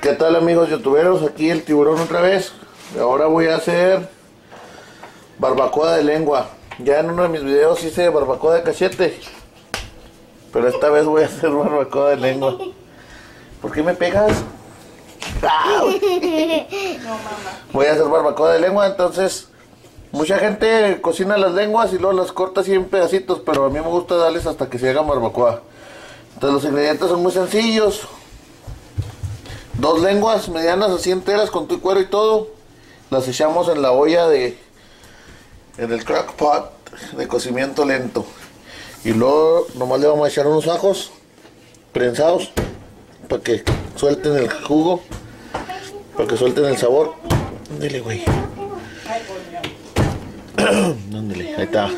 ¿Qué tal, amigos youtuberos? Aquí el tiburón otra vez. Ahora voy a hacer barbacoa de lengua. Ya en uno de mis videos hice barbacoa de cachete, pero esta vez voy a hacer barbacoa de lengua. ¿Por qué me pegas? ¡Au! No, mamá. Voy a hacer barbacoa de lengua. Entonces, mucha gente cocina las lenguas y luego las corta así en pedacitos, pero a mí me gusta darles hasta que se hagan barbacoa. Entonces los ingredientes son muy sencillos. 2 lenguas medianas así enteras con tu cuero y todo. Las echamos en la olla en el crock pot de cocimiento lento. Y luego nomás le vamos a echar unos ajos prensados para que suelten el jugo, para que suelten el sabor. Ándale, güey. Ándale, ahí está.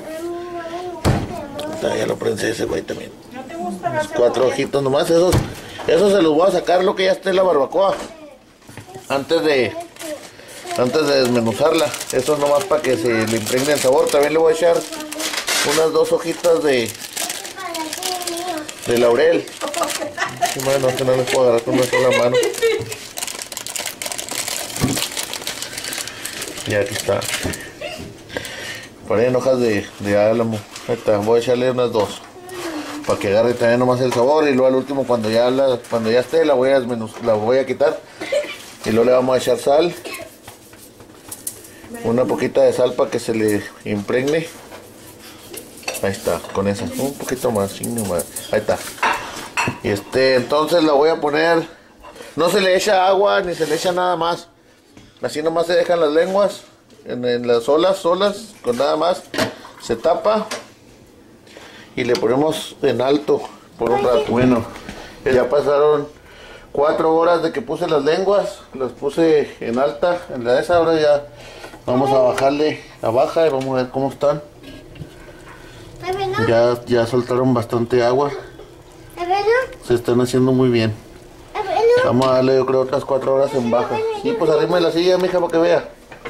Ya lo prensé ese güey también. ¿No te gusta la Los 4 ojitos nomás, esos se los voy a sacar lo que ya esté en la barbacoa. Antes de desmenuzarla. Eso nomás para que se le impregne el sabor. También le voy a echar unas 2 hojitas de laurel. Bueno, que no les puedo agarrar con una sola mano. Y aquí está. Ponen hojas de álamo. Ahí está, voy a echarle unas 2 para que agarre también nomás el sabor. Y luego al último, cuando ya esté, la voy a quitar. Y luego le vamos a echar sal. Una poquita de sal para que se le impregne. Ahí está, con esa. Un poquito más, más. Ahí está. Y entonces la voy a poner. No se le echa agua ni se le echa nada más. Así nomás se dejan las lenguas en las solas, con nada más. Se tapa. Y le ponemos en alto por un rato. Bueno, ya pasaron 4 horas de que puse las lenguas. Las puse en alta, en la de esa. Ahora ya vamos a bajarle a baja y vamos a ver cómo están. Ya soltaron bastante agua. Se están haciendo muy bien. Vamos a darle, yo creo, otras 4 horas en baja. Sí, pues arriba de la silla, mija, para que vea.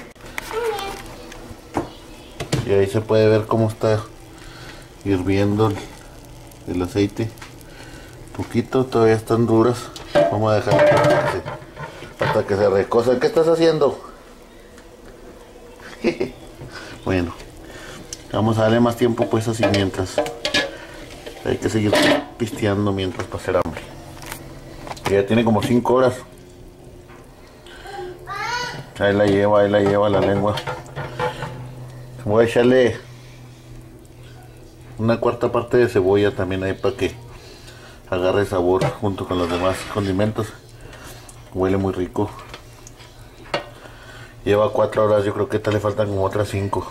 Y ahí se puede ver cómo está hirviendo el aceite. Poquito, todavía están duras. Vamos a dejar hasta que se recosan. ¿Qué estás haciendo? Bueno, vamos a darle más tiempo pues así mientras. Hay que seguir pisteando mientras pasar hambre. Ya tiene como 5 horas. Ahí la lleva la lengua. Voy a echarle una 1/4 parte de cebolla también ahí para que agarre sabor junto con los demás condimentos. Huele muy rico. Lleva 4 horas, yo creo que esta le faltan como otras 5.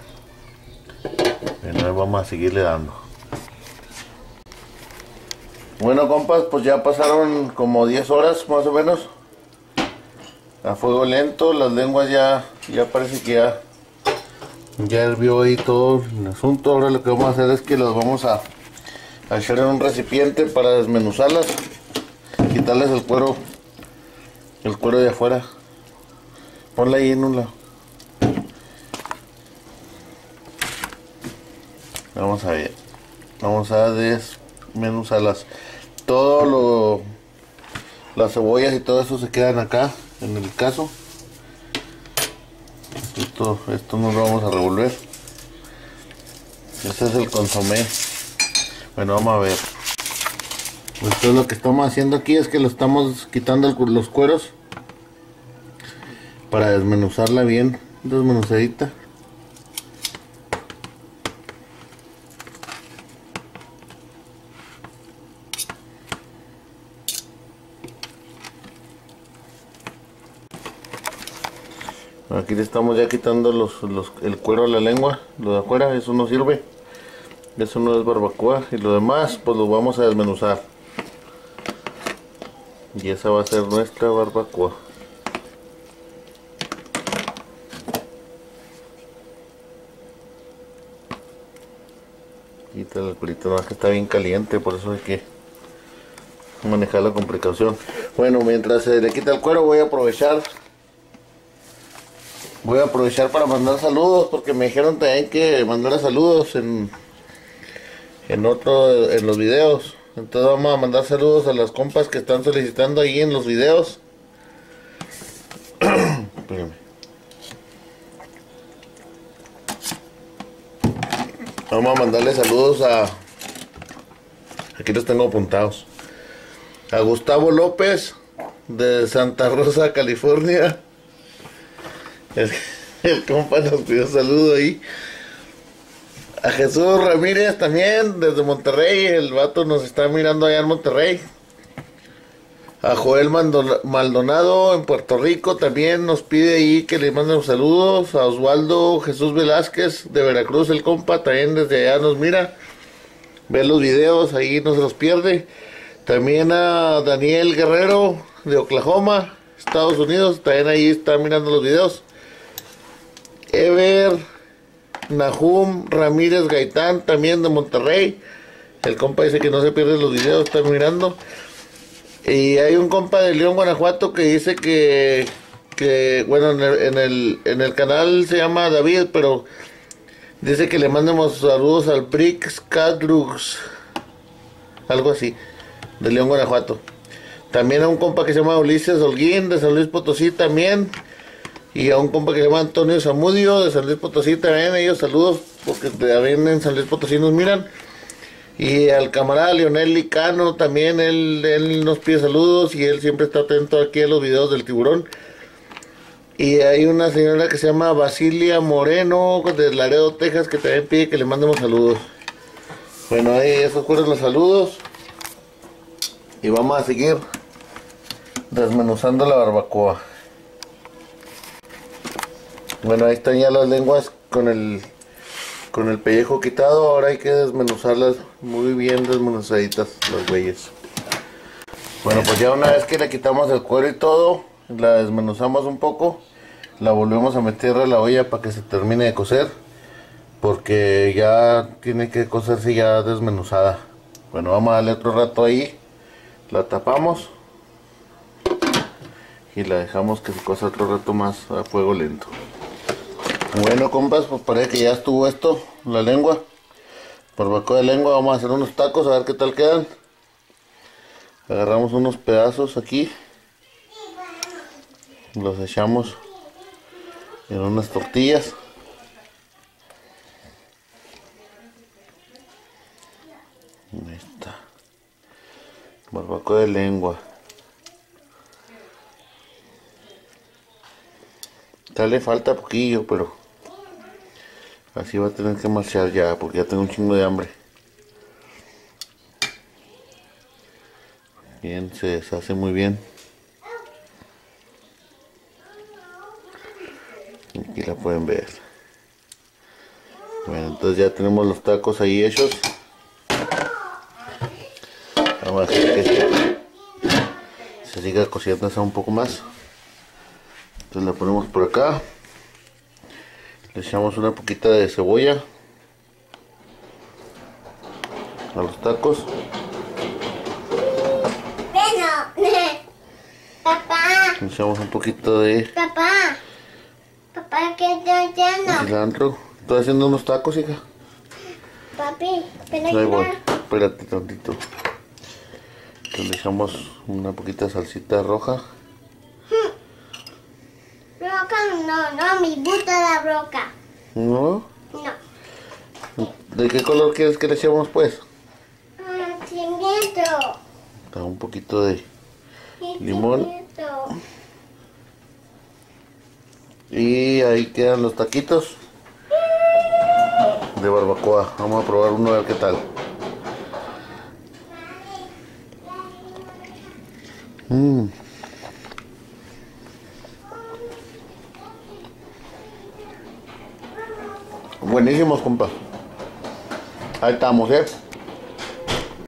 Bueno, vamos a seguirle dando. Bueno, compas, pues ya pasaron como 10 horas más o menos a fuego lento. Las lenguas ya parece que ya hirvió ahí todo el asunto. Ahora lo que vamos a hacer es que las vamos a echar en un recipiente para desmenuzarlas, quitarles el cuero de afuera. Ponla ahí en un lado. Vamos a ver. Vamos a desmenuzarlas. Las cebollas y todo eso se quedan acá en el caso. Esto no lo vamos a revolver. Este es el consomé. Bueno, vamos a ver. Esto es lo que estamos haciendo aquí, es que lo estamos quitando los cueros para desmenuzarla bien, desmenuzadita. Aquí le estamos ya quitando el cuero a la lengua, lo de afuera, eso no sirve. Eso no es barbacoa. Y lo demás pues lo vamos a desmenuzar. Y esa va a ser nuestra barbacoa. Quítale el culito, no, que está bien caliente, por eso hay que manejarla con precaución. Bueno, mientras se le quita el cuero voy a aprovechar para mandar saludos, porque me dijeron también que mandara saludos en los videos. Entonces vamos a mandar saludos a las compas que están solicitando ahí en los videos. Espérame. Vamos a mandarle saludos a... Aquí los tengo apuntados. A Gustavo López de Santa Rosa, California. El compa nos pidió saludo ahí. A Jesús Ramírez también desde Monterrey. El vato nos está mirando allá en Monterrey. A Joel Maldonado en Puerto Rico también nos pide ahí que le manden saludos. A Osvaldo Jesús Velázquez de Veracruz, el compa también desde allá nos mira. Ve los videos, ahí no se los pierde. También a Daniel Guerrero de Oklahoma, Estados Unidos, también ahí está mirando los videos. Ever Nahum Ramírez Gaitán, también de Monterrey. El compa dice que no se pierde los videos, está mirando. Y hay un compa de León, Guanajuato, que dice que bueno, en el canal se llama David, pero dice que le mandemos saludos al Brix Cadrux, algo así, de León, Guanajuato. También a un compa que se llama Ulises Holguín, de San Luis Potosí también. Y a un compa que se llama Antonio Zamudio, de San Luis Potosí también. Ellos saludos, porque también en San Luis Potosí nos miran. Y al camarada Leonel Licano también, él nos pide saludos y él siempre está atento aquí a los videos del tiburón. Y hay una señora que se llama Basilia Moreno de Laredo, Texas, que también pide que le mandemos saludos. Bueno, ahí esos fueron los saludos. Y vamos a seguir desmenuzando la barbacoa. Bueno, ahí están ya las lenguas con el pellejo quitado. Ahora hay que desmenuzarlas muy bien desmenuzaditas, las güeyes. Bueno, pues ya una vez que le quitamos el cuero y todo, la desmenuzamos un poco, la volvemos a meter a la olla para que se termine de cocer, porque ya tiene que cocerse ya desmenuzada. Bueno, vamos a darle otro rato ahí, la tapamos y la dejamos que se cosa otro rato más a fuego lento. Bueno, compas, pues parece que ya estuvo esto, la lengua, barbacoa de lengua. Vamos a hacer unos tacos a ver qué tal quedan. Agarramos unos pedazos aquí, los echamos en unas tortillas. Ahí está, barbacoa de lengua. Tal le falta poquillo, pero así va a tener que marchar ya, porque ya tengo un chingo de hambre. Bien, se deshace muy bien. Aquí la pueden ver. Bueno, entonces ya tenemos los tacos ahí hechos. Vamos a dejar que se siga cociendo un poco más. Entonces la ponemos por acá. Le echamos una poquita de cebolla a los tacos. Bueno, papá. Le echamos un poquito de Papá, ¿qué estoy haciendo? cilantro. Estoy haciendo unos tacos, hija. Papi, pero Ahí voy. ya. Espérate tantito. Entonces le echamos una poquita de salsita roja. Broca, no, me gusta la broca. ¿No? No. ¿De qué color quieres que le echemos, pues? Cimiento. Un poquito de limón. Y ahí quedan los taquitos de barbacoa. Vamos a probar uno a ver qué tal. Buenísimos, compa. Ahí estamos,